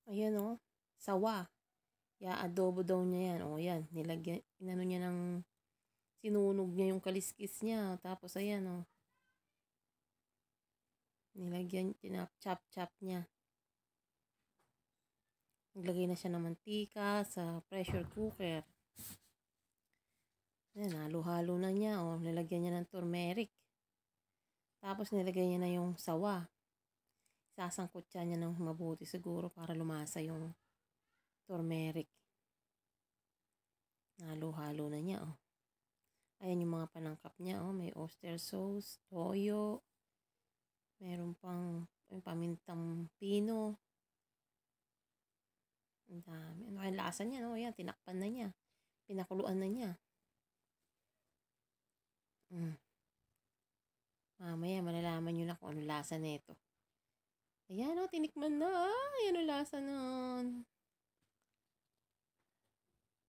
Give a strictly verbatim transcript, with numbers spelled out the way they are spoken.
Ayan oh, sawa. I-a-adobo daw niya yan. O yan, nilagyan, inano niya ng, sinunog niya yung kaliskis niya. Tapos ayan oh, nilagyan, tinap-chop-chop niya. Naglagay na siya ng mantika sa pressure cooker. Ayan, halo-halo na niya. O, nilagyan niya ng turmeric. Tapos nilagay niya na yung sawa. Sasangkot siya niya ng mabuti siguro para lumasa yung turmeric. Halo-halo na niya oh. Ayan yung mga panangkap niya oh. May oyster sauce, toyo. Meron pang yung pamintang pino. Ang dami. Ano kaya lasa niya no? Ayan, tinakpan na niya. Pinakuluan na niya. Mm. Mamaya malalaman nyo na kung ano lasa nito. Ayan o, tinikman na. Ayan o lasa na.